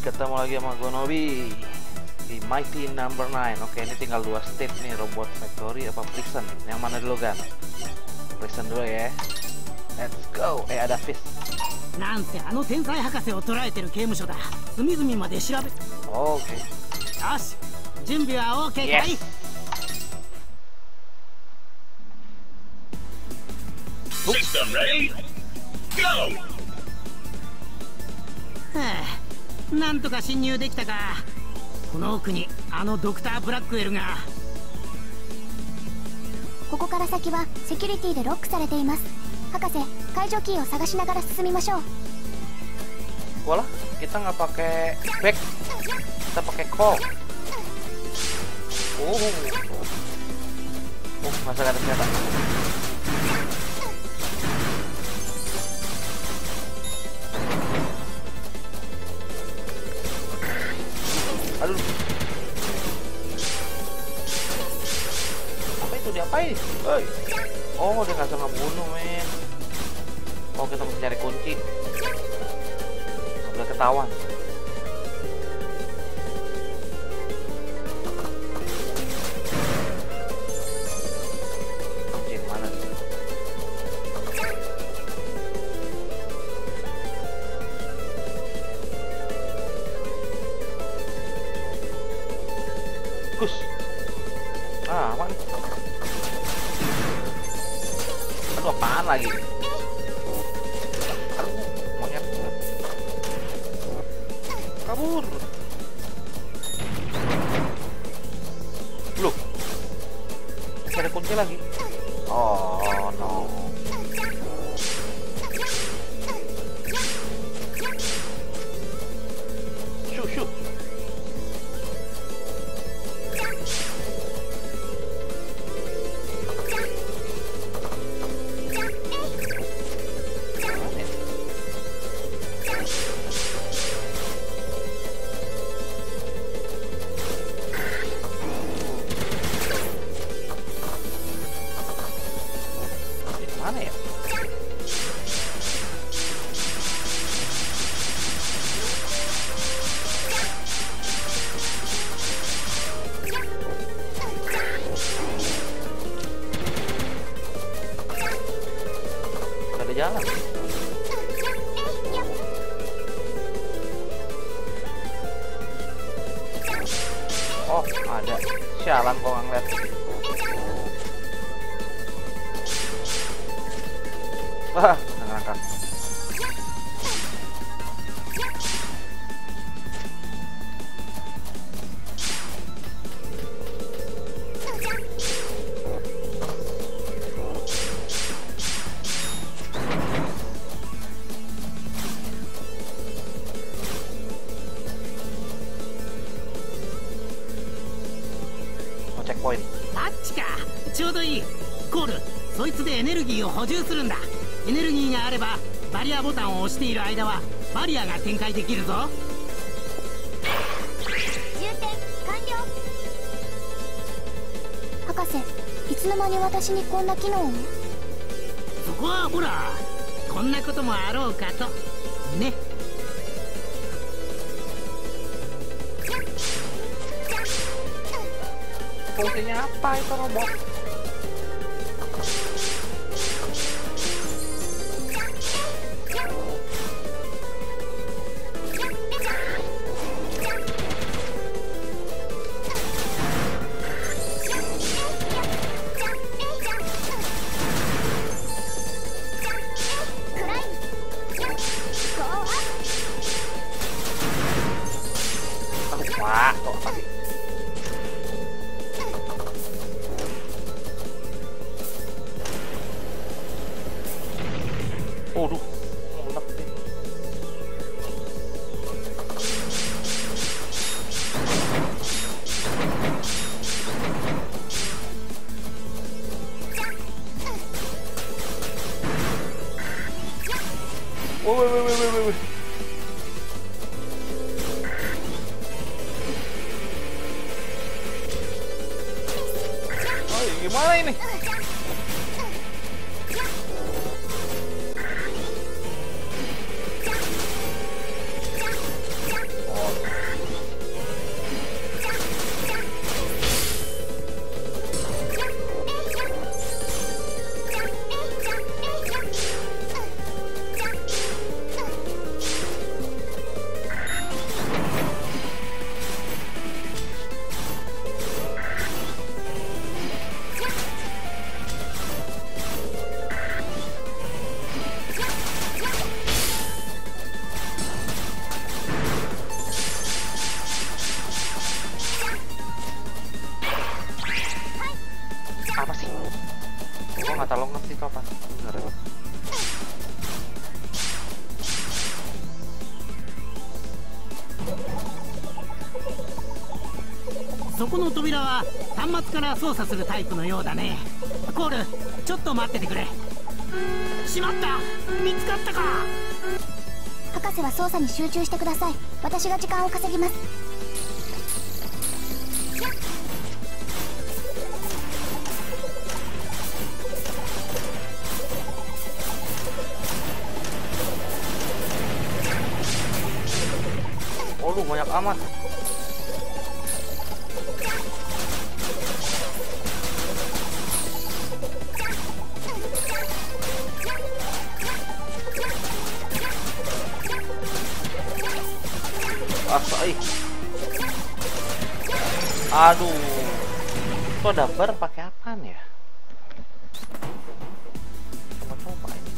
ketemu lagi sama Gonobi di Mighty Number 9. Oke, ini tinggal 2 stage nih, Robot Factory apa Prison. Yang mana dulu kan? Prison dulu ya. Let's go. Ada fish. なんせあの天才博士を捕らえてる刑務所だ。隅々まで調べ。 Oke. よし、準備は OK かい？ Yes. System ready? Go! はあ、なんとか侵入できたか。この奥にあのドクター・ブラックウェルが。 ここから先はセキュリティでロックされています。博士、解除キーを探しながら進みましょう。 Walah, kita nggak pakai back, kita pakai call. Masa nggak ada senjata? Aduh, apa itu, diapain? Oh, dia nggak bisa ngebunuh, men. Oh, kita mesti cari kunci. Nggak boleh ketahuan. Kunci yang mana sih? Kus. Aman. Aduh, apaan lagi? Aduh, monyet. Kabur. Loh, masih ada kunci lagi. Oh no. Shoot. Mana ya? Gak ada jalan. Oh, ada. Sialan kok nggak ngeliat. Wah, ngerangkak. Mau checkpoint. あっちか、ちょうどいい。コール、そいつでエネルギーを補充するんだ。エネルギーがあればバリアボタンを押している間はバリアが展開できるぞ。 充填完了。博士、いつの間に私にこんな機能を？ そこはほら、こんなこともあろうかとね。 Fungsinya apa itu robot? Wah, kok apa sih? Waduh, meledak deh. Woi. Oh, gimana ini? そこの扉は端末から操作するタイプのようだね。コール、ちょっと待っててくれ。しまった、見つかったか。 博士は操作に集中してください。私が時間を稼ぎます。 Oh lu banyak amat. Aduh, kok dapet pakai apaan ya? Coba ini.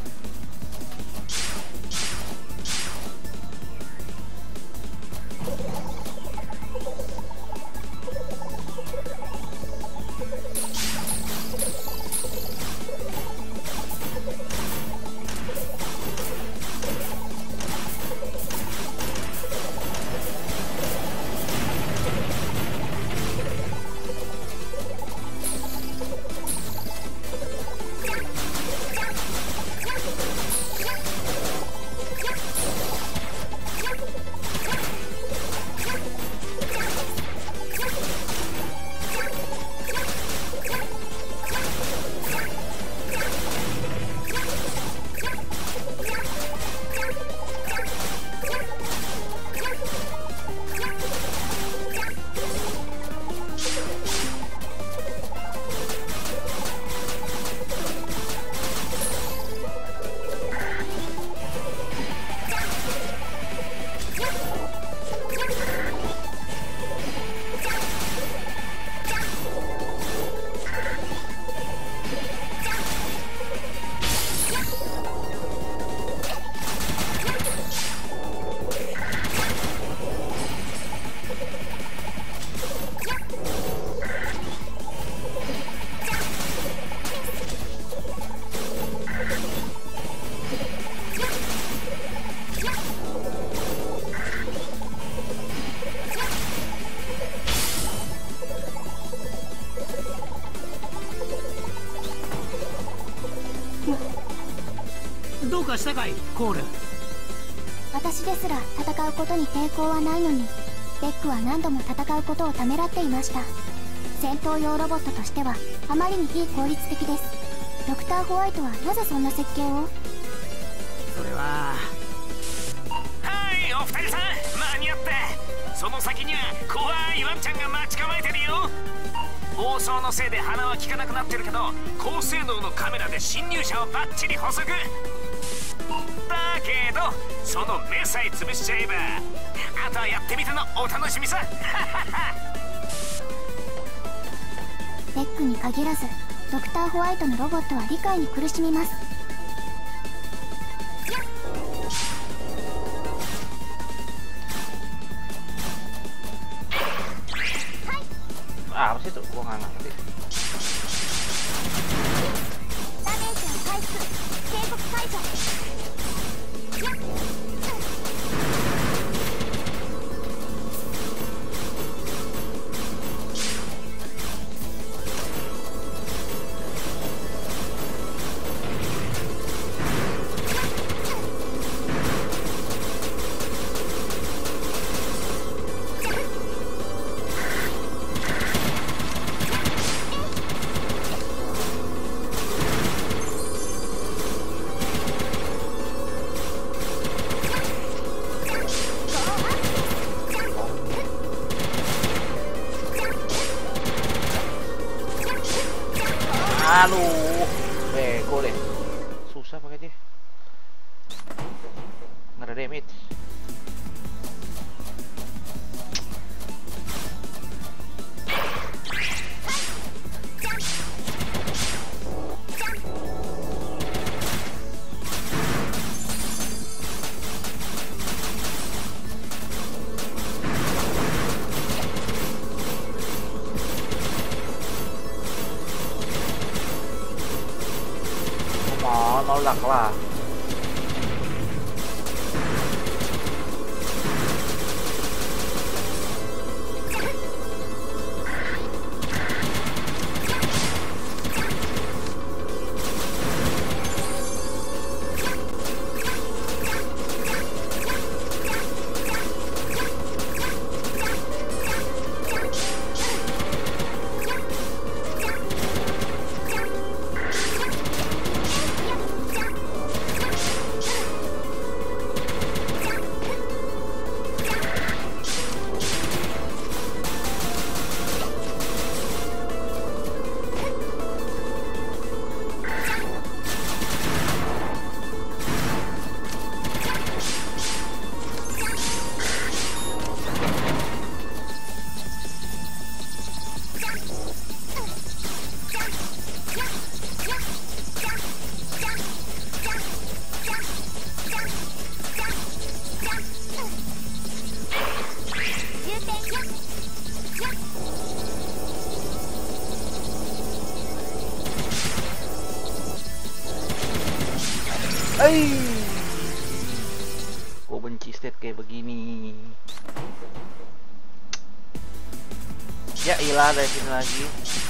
どうかしたかい、コール。 私ですら戦うことに抵抗はないのに、ベックは何度も戦うことをためらっていました。戦闘用ロボットとしてはあまりに非効率的です。ドクターホワイトはなぜそんな設計を？ それは。 はい、お二人さん、間に合った。その先には怖いワンちゃんが待ち構えてるよ。暴走のせいで鼻は効かなくなってるけど、高性能のカメラで侵入者をバッチリ捕捉。だけどその目さえ潰しちゃえば、あとはやってみてのお楽しみさ。 ベックに限らずドクターホワイトのロボットは理解に苦しみます。 Apa sih tuh? Gua nggak ngerti. ダメージを回復、警告解除。 Aduh, bego deh. Susah pakai dia. Nggak ada damage. Nolak lah. Gue benci state kayak begini. Ya ilah, dari sini lagi.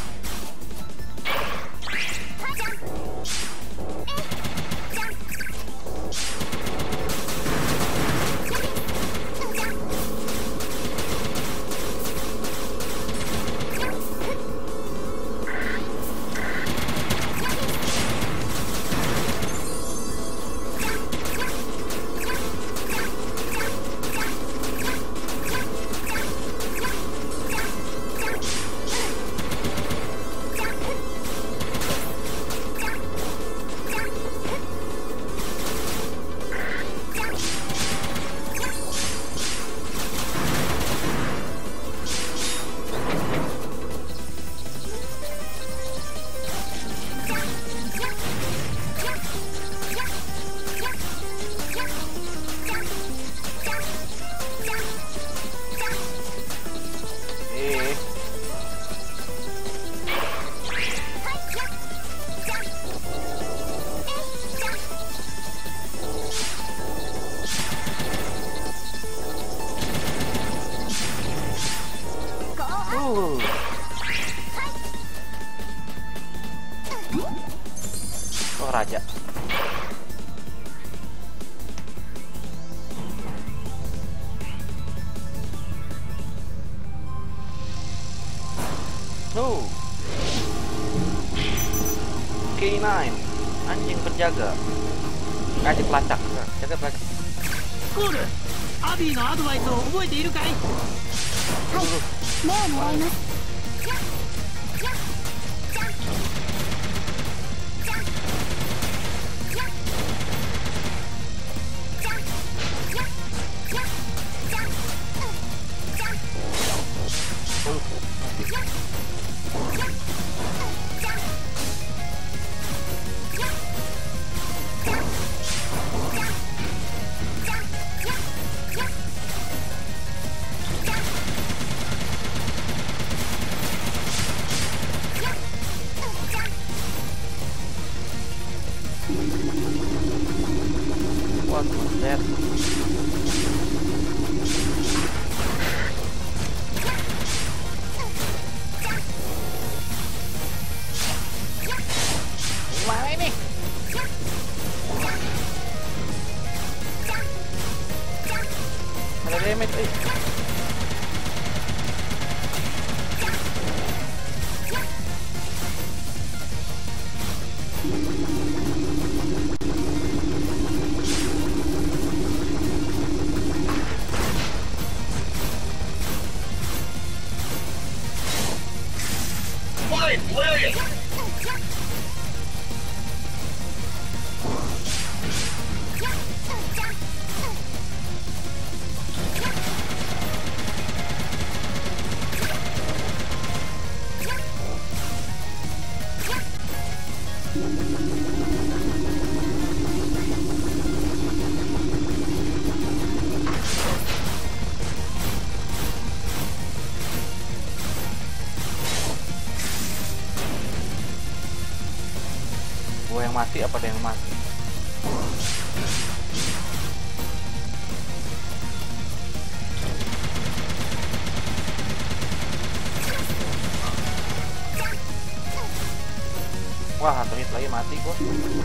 Oh, raja. Oh. K9, anjing penjaga. Anjing pelacak, jaga pelacak. コール、アビーのアドバイスを覚えているかい？ はい、目を狙います。 What was that? Gimana ini? Ada damage, Brilliant! Gue yang mati apa ada yang mati? Wah, 1 menit lagi mati gua.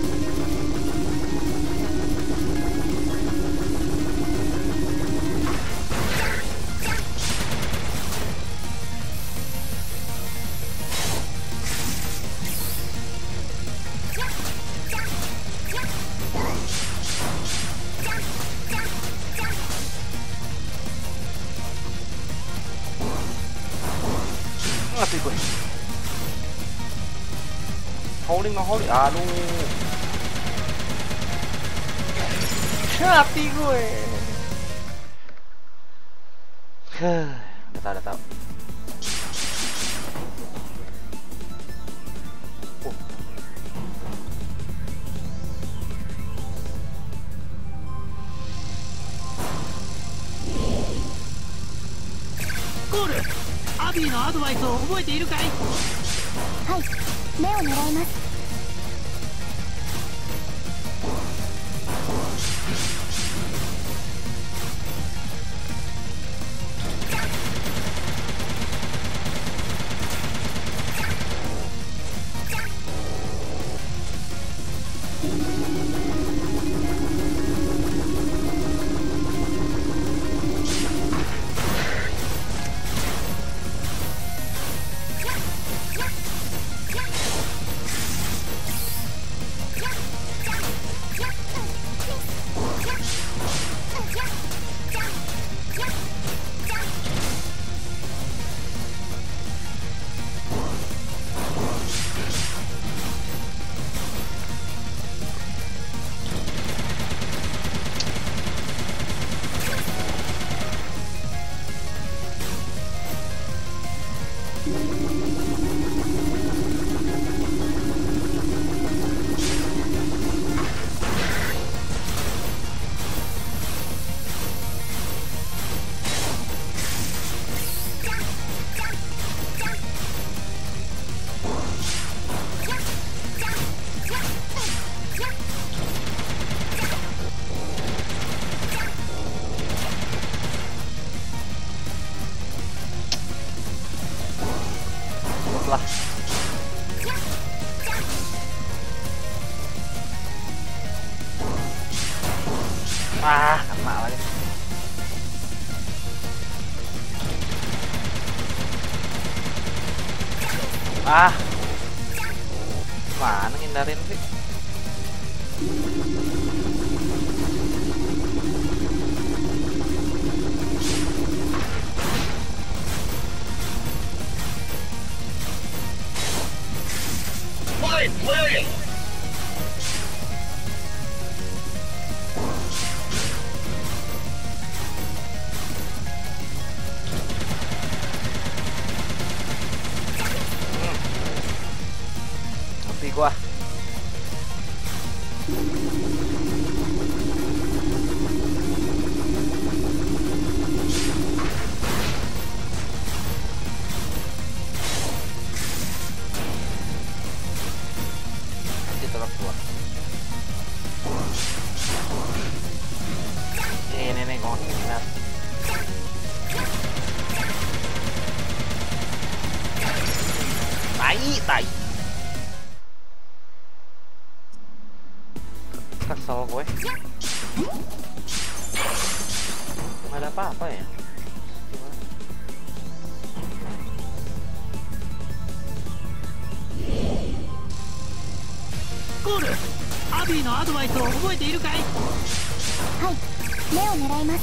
Mati gue. Holding, aduh. Mati gue. Udah tahu. コール、アビーのアドバイスを覚えているかい？ はい、目を狙います。 Ah, kena lagi. Ah, mana ngindarin sih? Fine play! Mati gua. Nanti tetap keluar. Ini nih kontinat. Tai. Kesel gue. Nggak ada apa-apa ya. コール、アビーのアドバイスを覚えているかい？ はい、目を狙います。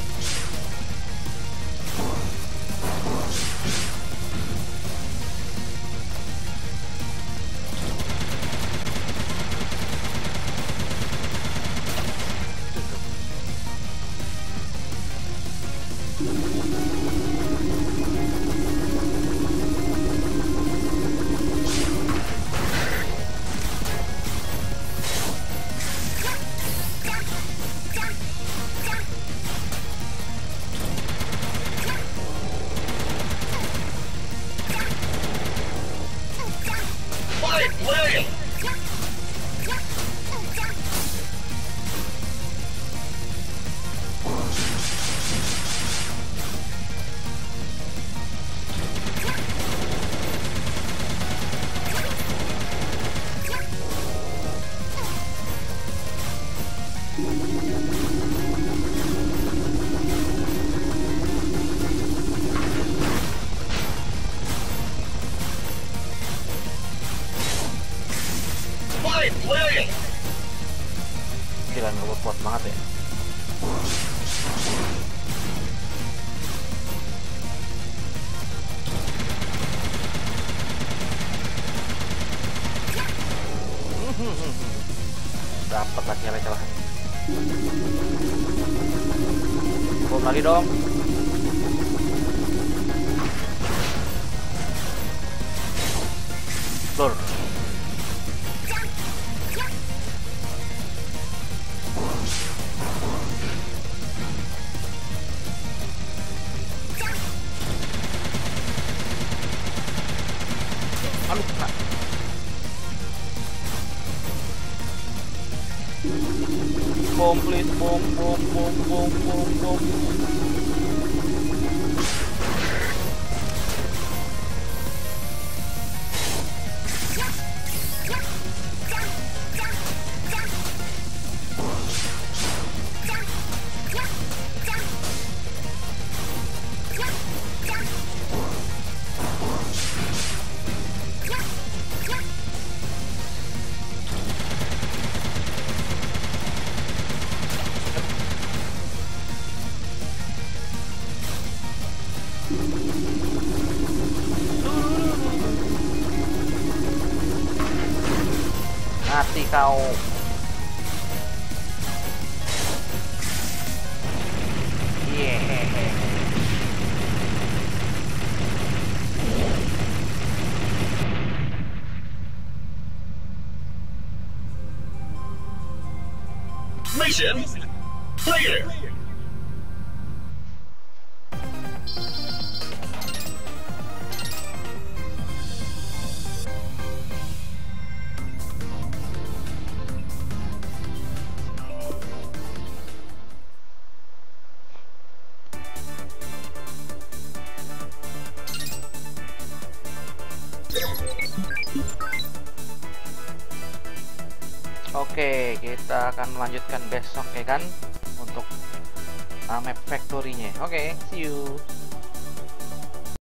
Fine play! Fine play! Gila, ngebut kuat banget ya. Dapat lagi celah. Bom lagi dong. Lur. complete. Boom, boom, boom, boom, boom, boom. Mati kau. Yeah. Mission clear. Oke, kita akan melanjutkan besok ya kan untuk map factory-nya. Oke, see you.